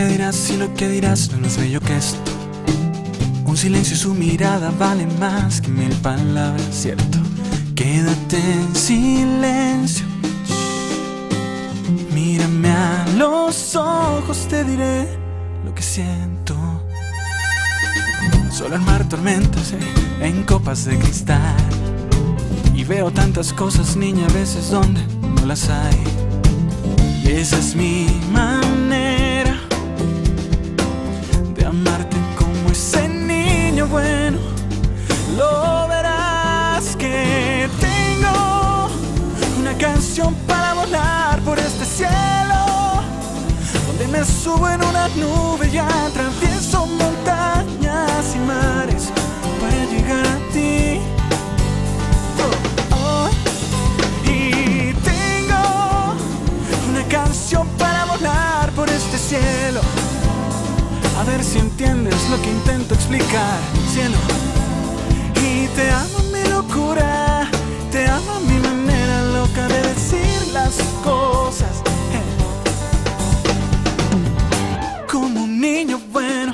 que dirás y lo que dirás no es más bello que esto. Un silencio y su mirada vale más que 1000 palabras, cierto. Quédate en silencio. Mírame a los ojos, te diré lo que siento. Solo el mar tormentas en copas de cristal. Y veo tantas cosas, niña, a veces donde no las hay. Y esa es mi manera de amarte como ese niño bueno. Lo verás que tengo una canción para volar por este cielo, donde me subo en una nube y atravieso montañas y mares para llegar a ti. Y tengo una canción para volar por este cielo. A ver si entiendes lo que intento explicar, cielo. Y te amo mi locura, te amo mi manera loca de decir las cosas, como un niño bueno.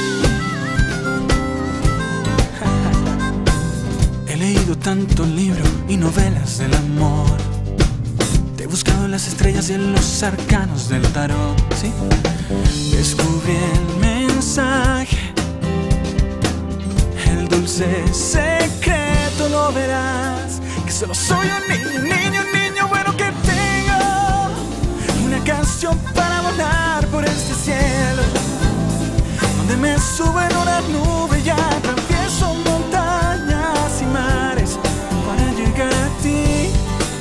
He leído tanto libro y novelas del amor. Te he buscado en las estrellas y en los arcanos del tarot, ¿sí? Descubrí el mensaje, el dulce secreto. Lo verás que solo soy un niño bueno que tengo una canción para volar por este cielo, donde me subo en una nube y atravieso montañas y mares para llegar a ti.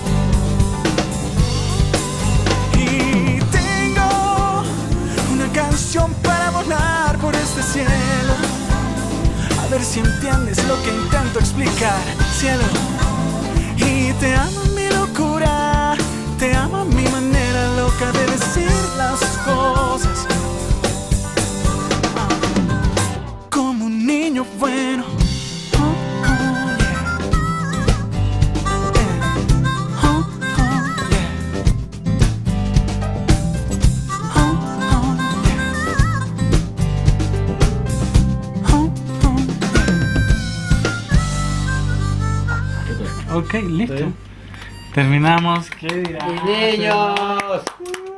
Y tengo una canción para volar por este cielo. A ver si entiendes lo que intento explicar, cielo. Y te amo mi locura, te amo mi manera loca de decir las cosas, como un niño bueno. Ok, listo. Terminamos. ¿Qué dirás? ¡Niños!